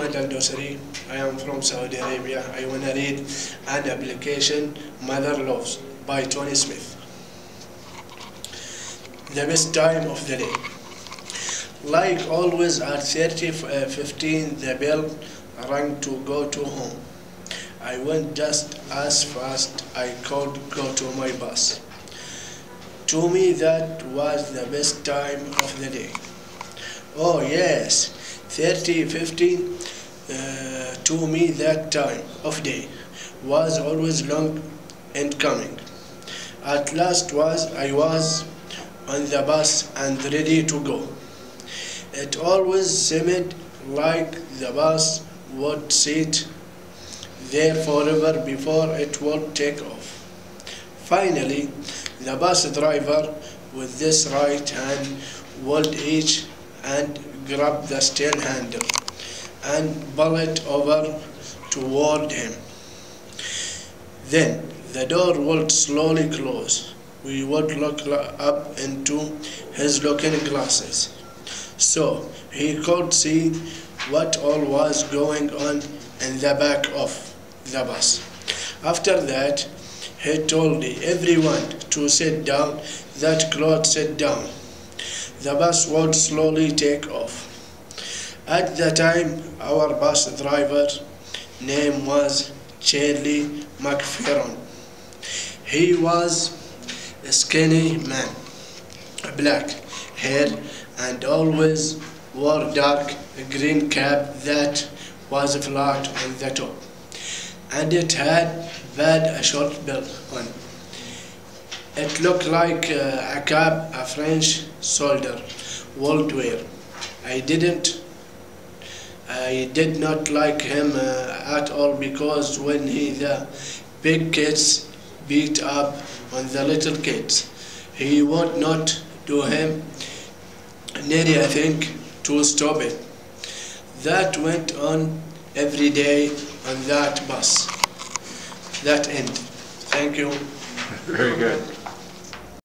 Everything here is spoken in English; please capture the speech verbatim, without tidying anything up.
Ahmed Al Dosari. I am from Saudi Arabia. I want to read an application, Mother Loves, by Tony Smith. The best time of the day. Like always at thirty fifteen, the bell rang to go to home. I went just as fast I could go to my bus. To me, that was the best time of the day. Oh yes, thirty fifteen, uh, to me that time of day was always long and coming. At last was I was on the bus and ready to go. It always seemed like the bus would sit there forever before it would take off. Finally, the bus driver with this right hand would reach and grab the steering handle and pull it over toward him. Then the door would slowly close. We would look up into his looking glasses, so he could see what all was going on in the back of the bus. After that, he told everyone to sit down. That crowd sat down. The bus would slowly take off. At the time, our bus driver's name was Charlie McFerron. He was a skinny man, black hair, and always wore dark green cap that was flat on the top, and it had had a short bill on. It looked like uh, a cap a French soldier would wear. I didn't I did not like him uh, at all, because when he the big kids beat up on the little kids, he would not do him nearly a thing to stop it. That went on every day on that bus. That end. Thank you. Very good.